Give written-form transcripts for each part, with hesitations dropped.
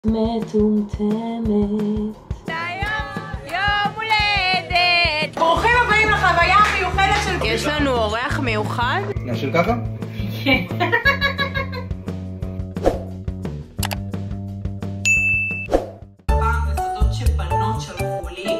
מטומטמת. יום הולדת! ברוכים הבאים לחוויה המיוחדת של... יש לנו אורח מיוחד? נשאיר ככה? כן. פעם וסודות שבנות שלחו לי.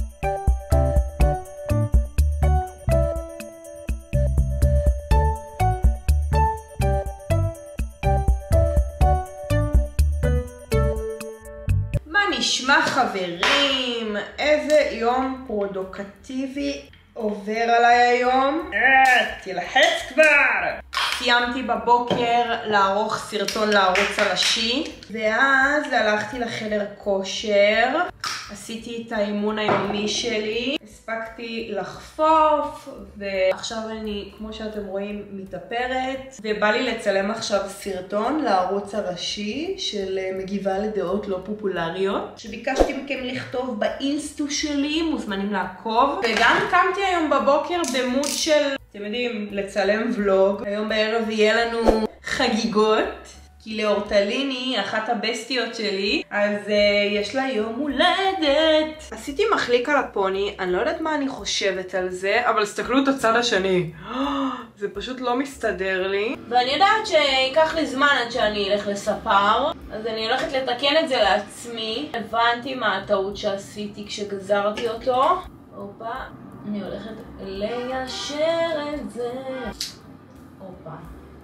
נשמע חברים, איזה יום פרודוקטיבי עובר עליי היום. תלחץ כבר. סיימתי בבוקר לערוך סרטון לערוץ הראשי, ואז הלכתי לחדר כושר, עשיתי את האימון היומי שלי, הספקתי לחפוף, ועכשיו אני, כמו שאתם רואים, מתאפרת, ובא לי לצלם עכשיו סרטון לערוץ הראשי של מגיבה לדעות לא פופולריות, שביקשתי מכם לכתוב באינסטו שלי, מוזמנים לעקוב. וגם קמתי היום בבוקר במוד של, אתם יודעים, לצלם ולוג. היום בערב יהיה לנו חגיגות, כי לאורטליני, אחת הבסטיות שלי, אז יש לה יום הולדת. עשיתי מחליק על הפוני, אני לא יודעת מה אני חושבת על זה, אבל תסתכלו את הצד השני. זה פשוט לא מסתדר לי. ואני יודעת שיקח לי זמן עד שאני אלך לספר, אז אני הולכת לתקן את זה לעצמי. הבנתי מה הטעות שעשיתי כשגזרתי אותו. אופה, אני הולכת ליישר את זה. אופה.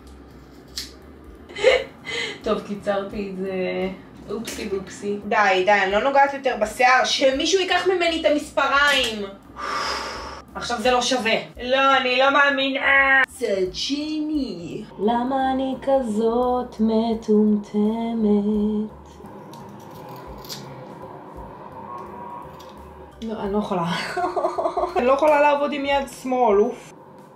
טוב, קיצרתי את זה. אופסי בופסי. די, אני לא נוגעת יותר בשיער. שמישהו ייקח ממני את המספריים. עכשיו זה לא שווה. לא, אני לא מאמינה. צד שני. למה אני כזאת מטומטמת? לא, אני לא יכולה. אני לא יכולה לעבוד עם יד שמאל, אוף.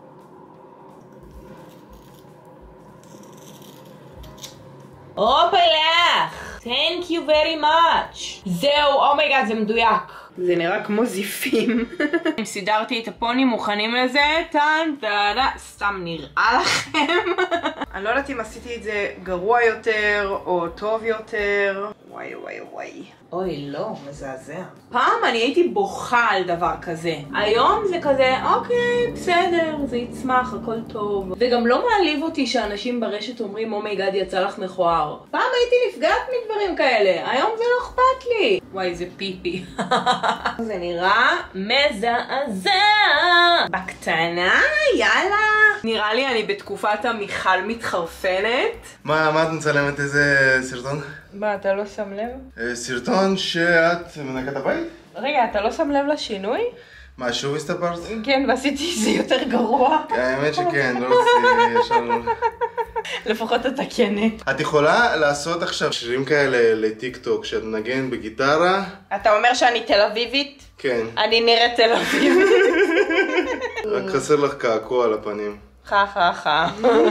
הופלך! Thank you very much. זהו, אומייגאד, זה מדויק. זה נראה כמו זיפים. סידרתי את הפוני, מוכנים לזה? טן טנה, סתם נראה לכם. אני לא יודעת אם עשיתי את זה גרוע יותר או טוב יותר. וואי וואי וואי. אוי לא, מזעזע. פעם אני הייתי בוכה על דבר כזה. היום זה כזה, אוקיי, בסדר, זה יצמח, הכל טוב. וגם לא מעליב אותי שאנשים ברשת אומרים, אומייגאד, יצא לך מכוער. פעם הייתי נפגעת מדברים כאלה, היום זה לא אכפת לי. וואי, זה פיפי. זה נראה מזעזע. בקטנה, יאללה. נראה לי אני בתקופת המיכל מתחרפנת. מה את מצלמת? איזה סרטון? מה, אתה לא שם לב? סרטון שאת מנקת הבית? רגע, אתה לא שם לב לשינוי? מה, שוב הסתפרת? כן, ועשיתי זה יותר גרוע. האמת שכן, לא עושה ישר. לפחות אתה כנה. את יכולה לעשות עכשיו שירים כאלה לטיק טוק, שאת מנגן בגיטרה? אתה אומר שאני תל אביבית? כן. אני נראית תל אביבית. רק חסר לך קעקוע על הפנים. חה.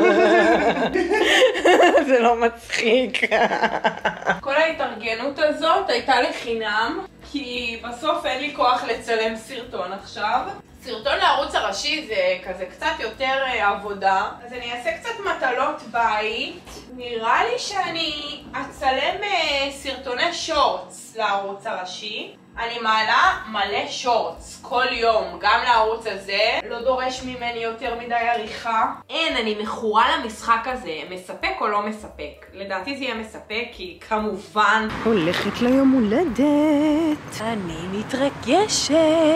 זה לא מצחיק. כל ההתארגנות הזאת הייתה לחינם, כי בסוף אין לי כוח לצלם סרטון עכשיו. סרטון לערוץ הראשי זה כזה קצת יותר עבודה, אז אני אעשה קצת מטלות בית. נראה לי שאני אצלם סרטוני שורטס לערוץ הראשי. אני מעלה מלא שורטס כל יום, גם לערוץ הזה. לא דורש ממני יותר מדי עריכה. אין, אני מכורה למשחק הזה. מספק או לא מספק? לדעתי זה יהיה מספק, כי כמובן הולכת ליום הולדת. אני מתרגשת.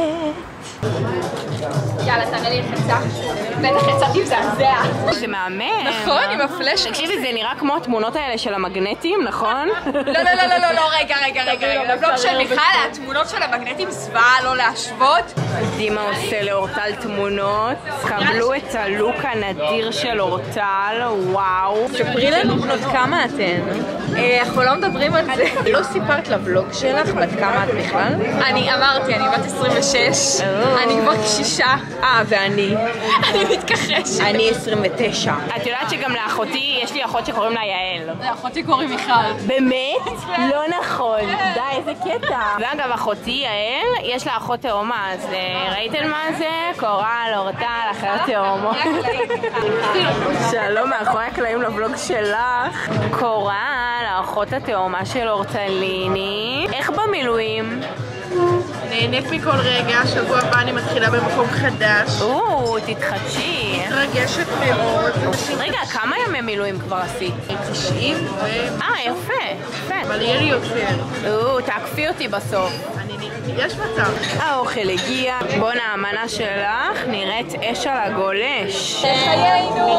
יאללה, תראה לי חצה. בטח יצאתי מזעזע. זה מהמם. נכון, עם הפלאש. תקשיבי, זה נראה כמו התמונות האלה של המגנטים, נכון? לא, רגע. לבלוג של מיכל, התמונות של המגנטים זוועה, לא להשוות. דימה עושה לאורטל תמונות. קבלו את הלוק הנדיר של אורטל, וואו. שפרי לנו בנות כמה אתן. אנחנו לא מדברים על זה. לא סיפרת לבלוג שלך, בת כמה את בכלל? אני אמרתי, אני בת 26. אני כבר קשישה. ואני? אני מתכחשת. אני 29. את יודעת שגם לאחותי, יש לי אחות שקוראים לה יעל. לאחותי קוראים מיכל. באמת? לא נכון. די, איזה קטע. ואגב, אחותי יעל, יש לה אחות תאומה, אז ראיתם מה זה? קורל, אורטל, אחיות תאומות. שלום, מאחורי הקלעים לבלוג שלך. קורל, האחות התאומה של אורטליני. איך במילואים? נהנית מכל רגע, שבוע הבא אני מתחילה במקום חדש. תתחדשי. מתרגשת מאוד. רגע, כמה ימי מילואים כבר עשית? 90 יפה, יפה. אבל יהיה לי יותר. תעקפי אותי בסוף. יש מצב. האוכל הגיע. בואנה, המנה שלך נראית אש על הגולש. חיינו.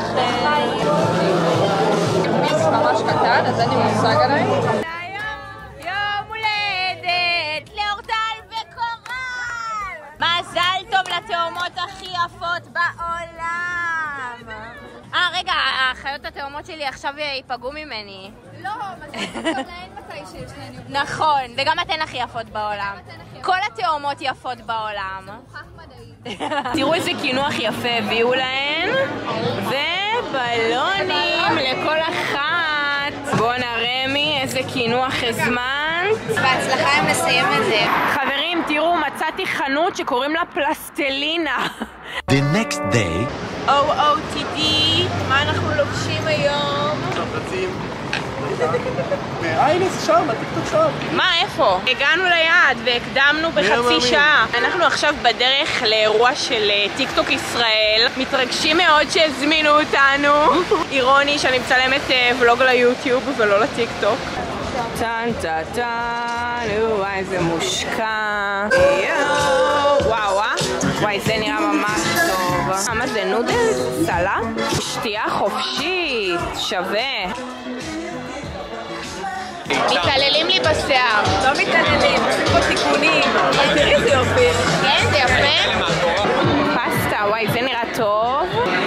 מיס ממש קטן, אז אין לי מושג עליי. יום הולדת לאורטל וקורל. מזל טוב לתאומות הכי יפות בעולם. רגע, האחיות התאומות שלי עכשיו ייפגעו ממני. לא, מזל טוב גם להן מתי שיש להן יום. נכון, וגם אתן הכי יפות בעולם. כל התאומות יפות בעולם. מוכח מדעי. תראו איזה קינוח יפה הביאו להן, ובלונים לכל אחת. בוא נרמי, איזה קינוח הזמנת. בהצלחה אם נסיים את זה. חברים, תראו, מצאתי חנות שקוראים לה פלסטלינה. The next day. OOTD, מה אנחנו לובשים היום? הנה זה שם, הטיקטוק שם. מה, איפה? הגענו ליעד והקדמנו בחצי שעה. אנחנו עכשיו בדרך לאירוע של טיקטוק ישראל. מתרגשים מאוד שהזמינו אותנו. אירוני שאני מצלמת ולוג ליוטיוב ולא לטיקטוק. טן טן טן, וואי איזה מושקע. וואו, וואי זה נראה ממש טוב. מה זה, נודל? סלט? שתייה חופשית, שווה. מתעללים לי בשיער. לא מתעללים, עושים פה תיקונים. תראי איזה יופי. כן, זה יפה. פסטה, וואי זה נראה טוב.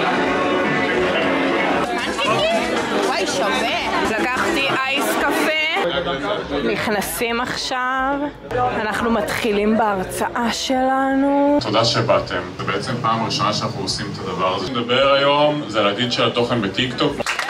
וואי שווה. לקחתי אייס קפה. נכנסים עכשיו. אנחנו מתחילים בהרצאה שלנו. תודה שבאתם. זה בעצם פעם ראשונה שאנחנו עושים את הדבר הזה. נדבר היום זה על העתיד של התוכן בטיקטוק.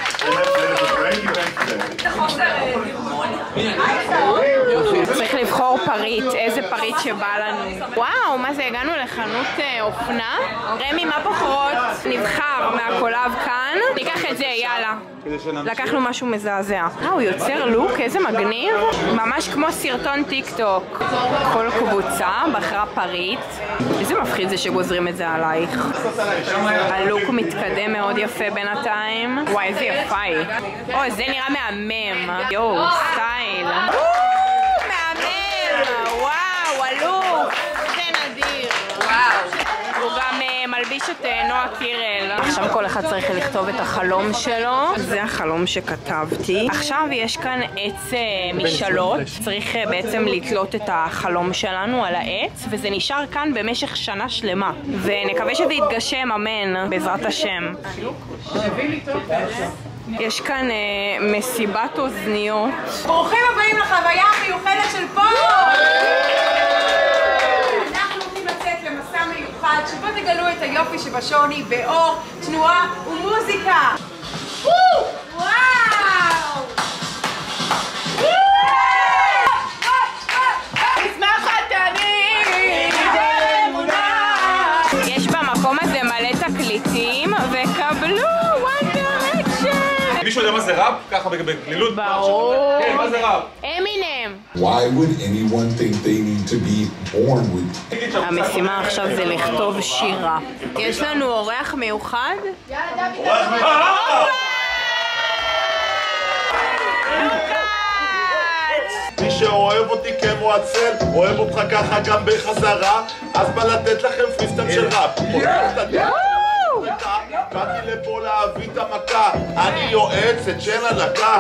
צריך לבחור פריט, איזה פריט שבא לנו. וואו, מה זה, הגענו לחנות אופנה? רמי, מה בוחרות? נבחר מהקולב כאן. ניקח את זה, יאללה. לקחנו משהו מזעזע. הוא יוצר לוק, איזה מגניב. ממש כמו סרטון טיקטוק. כל קבוצה בחרה פריט. איזה מפחיד זה שגוזרים את זה עלייך. הלוק מתקדם מאוד יפה בינתיים. וואי, איזה יפה היא. זה נראה מהמם. יואו, סטייל. מהמם! וואו, הלוק! זה נדיר. וואו. הוא גם מלביש את נועה קירל. עכשיו כל אחד צריך לכתוב את החלום שלו. זה החלום שכתבתי. עכשיו יש כאן עץ משאלות. צריך בעצם לתלות את החלום שלנו על העץ, וזה נשאר כאן במשך שנה שלמה. ונקווה שזה יתגשם, אמן, בעזרת השם. יש כאן מסיבת אוזניות. ברוכים הבאים לחוויה המיוחדת של פה! אנחנו רוצים לצאת למסע מיוחד שבו תגלו את היופי שבשוני באור, תנועה ומוזיקה. וואו! יש במקום הזה מלא תקליטים וקבלו מישהו יודע מה זה ראפ? ככה בגלילות? ברור. כן, מה זה ראפ? אמינם. Why would anyone think they need to be born with? המשימה עכשיו זה לכתוב שירה. יש לנו אורח מיוחד? מי שאוהב אותי כמו הצל, אוהב אותך ככה גם בחזרה, אז בא לתת לכם פריסטייל של ראפ. באתי לפה להביא את המכה, אני יועצת של הדקה.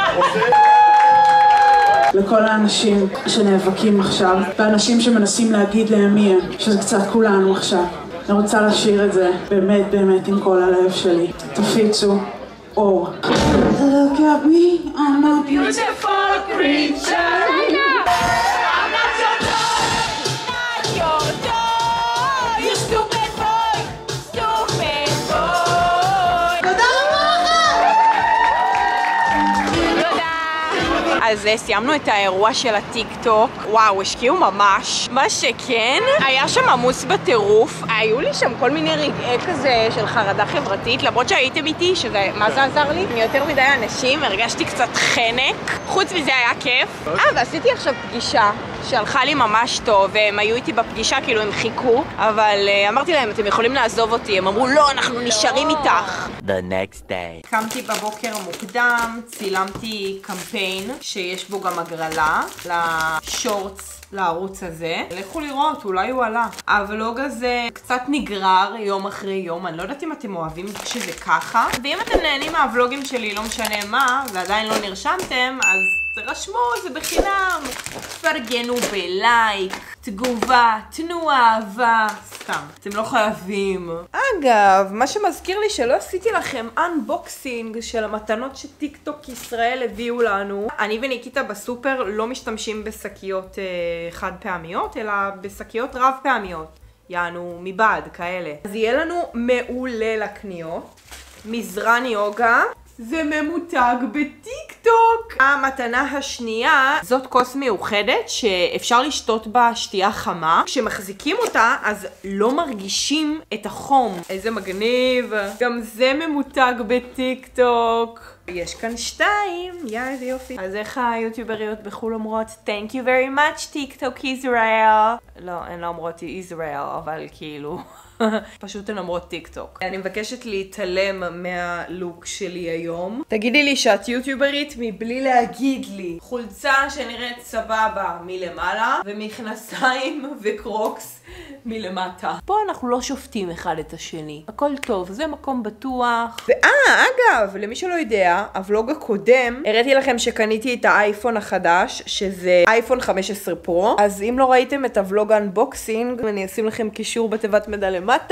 לכל האנשים שנאבקים עכשיו, והאנשים שמנסים להגיד להם מי הם, שזה קצת כולנו עכשיו. אני רוצה לשיר את זה באמת באמת עם כל הלב שלי. תפיצו אור. Look at me, I'm a beautiful creature. I'm not your toy, not your toy. You stupid boy, stupid boy. תודה. אז סיימנו את האירוע של הטיק טוק. וואו, השקיעו ממש. מה שכן, היה שם עמוס בטירוף. היו לי שם כל מיני רגעי כזה של חרדה חברתית, למרות שהייתם איתי, שזה מה זה עזר לי? מיותר מדי אנשים, הרגשתי קצת חנק. חוץ מזה היה כיף. ועשיתי עכשיו פגישה שהלכה לי ממש טוב, והם היו איתי בפגישה, כאילו הם חיכו, אבל אמרתי להם, אתם יכולים לעזוב אותי. הם אמרו, לא, אנחנו נשארים איתך. The next day. קמתי בבוקר מוקדם, צילמתי קמפיין שיש בו גם הגרלה לשורטס לערוץ הזה. לכו לראות, אולי הוא עלה. הוולוג הזה קצת נגרר יום אחרי יום, אני לא יודעת אם אתם אוהבים שזה ככה. ואם אתם נהנים מהוולוגים שלי, לא משנה מה, ועדיין לא נרשמתם, אז תרשמו, זה בחינם. פרגנו בלייק, תגובה, תנו אהבה, סתם, אתם לא חייבים. אגב, מה שמזכיר לי שלא עשיתי לכם אנבוקסינג של המתנות שטיק טוק ישראל הביאו לנו. אני וניקיטה בסופר לא משתמשים בשקיות חד פעמיות, אלא בשקיות רב פעמיות. יענו מבעד, כאלה. אז יהיה לנו מעולה לקניות. מזרן יוגה. זה ממותג בטיק טוק. המתנה השנייה, זאת כוס מיוחדת שאפשר לשתות בה שתייה חמה. כשמחזיקים אותה, אז לא מרגישים את החום. איזה מגניב. גם זה ממותג בטיק טוק. יש כאן 2, איזה יופי. אז איך היוטיובריות בחול אומרות? Thank you very much, TikTok Israel. לא, הן לא אומרות Israel, אבל כאילו... פשוט הן אומרות טיק טוק. אני מבקשת להתעלם מהלוק שלי היום. תגידי לי שאת יוטיוברית מבלי להגיד לי. חולצה שנראית סבבה מלמעלה, ומכנסיים וקרוקס מלמטה. פה אנחנו לא שופטים אחד את השני. הכל טוב, זה מקום בטוח. אגב, למי שלא יודע, הוולוג הקודם, הראיתי לכם שקניתי את האייפון החדש, שזה אייפון 15 פרו. אז אם לא ראיתם את הוולוג האנבוקסינג, אני אשים לכם קישור בתיבת מידע למטה.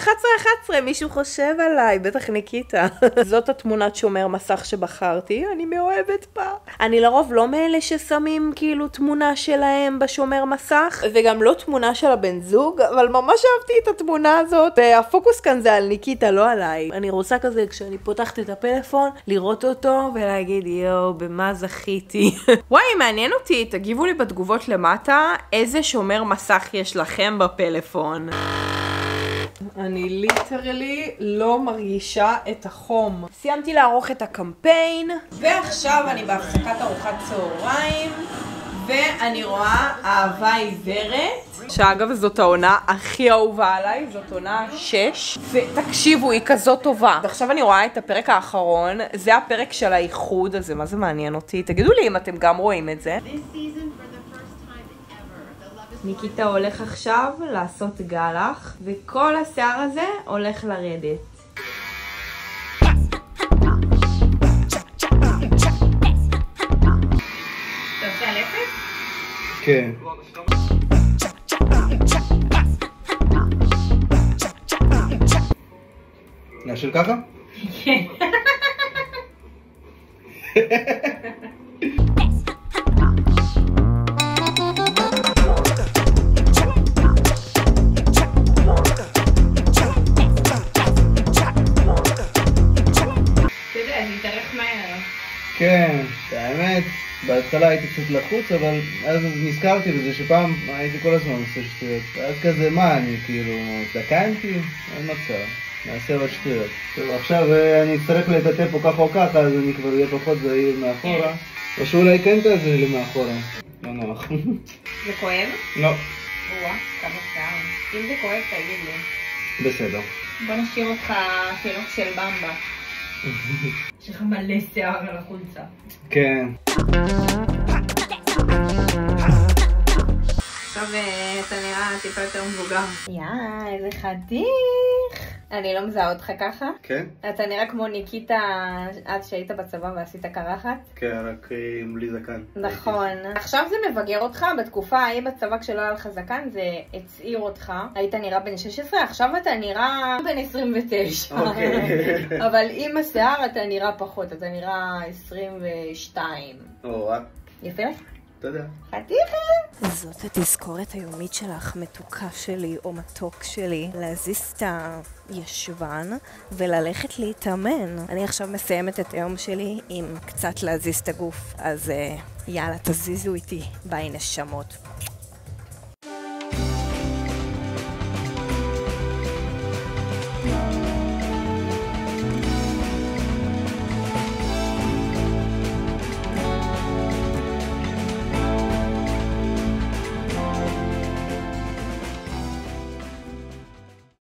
11, מישהו חושב עליי, בטח ניקיטה. זאת התמונת שומר מסך שבחרתי, אני מאוהבת בה. אני לרוב לא מאלה ששמים כאילו תמונה שלהם בשומר מסך, וגם לא תמונה של הבן זוג, אבל ממש אהבתי את התמונה הזאת. והפוקוס כאן זה על ניקיטה, לא עליי. אני רוצה כזה כשאני פותחת את הפלאפון, לראות אותו ולהגיד יואו, במה זכיתי. וואי, מעניין אותי, תגיבו לי בתגובות למטה, איזה שומר מסך יש לכם בפלאפון. אני ליטרלי לא מרגישה את החום. סיימתי לערוך את הקמפיין, ועכשיו אני בהפסקת ארוחת צהריים, ואני רואה אהבה עיוורת, שאגב זאת העונה הכי אהובה עליי, זאת עונה 6, ותקשיבו, היא כזאת טובה. ועכשיו אני רואה את הפרק האחרון, זה הפרק של האיחוד הזה, מה זה מעניין אותי? תגידו לי אם אתם גם רואים את זה. ניקיטה הולך עכשיו לעשות גלח, וכל השיער הזה הולך לרדת. אתה עושה על אפס? כן. נשאיר ככה? כן. כן, האמת, בהתחלה הייתי קצת לחוץ, אבל אז נזכרתי בזה שפעם הייתי כל הזמן עושה שטויות. אז כזה, מה, אני כאילו דקנתי? אין מצב, נעשה עוד שטויות. טוב, עכשיו אני אצטרך לטאטא פה ככה או ככה, אז אני כבר אהיה פחות זהיר מאחורה. או שאולי כן תעזר לי מאחורה. לא נוח. זה כואב? לא. וואה, כמה שיער. אם זה כואב, תגיד לי. בסדר. בוא נשאיר אותך חינוך של במבה. יש לך מלא שיער על החולצה. כן. עכשיו אתה נראה טיפה יותר מבוגר. איזה חתיך. אני לא מזהה אותך ככה? כן. אתה נראה כמו ניקיטה עד שהיית בצבא ועשית קרחת? כן, רק עם בלי זקן. נכון. עכשיו זה מבגר אותך, בתקופה ההיא בצבא כשלא היה לך זקן זה הצעיר אותך. היית נראה בן 16, עכשיו אתה נראה בן 29. אבל עם השיער אתה נראה פחות, אתה נראה 22. או, יפה לך? תודה. חתיכה. זאת התזכורת היומית שלך, מתוקה שלי או מתוק שלי, להזיז את הישבן וללכת להתאמן. אני עכשיו מסיימת את היום שלי עם קצת להזיז את הגוף, אז יאללה, תזיזו איתי, ביי נשמות.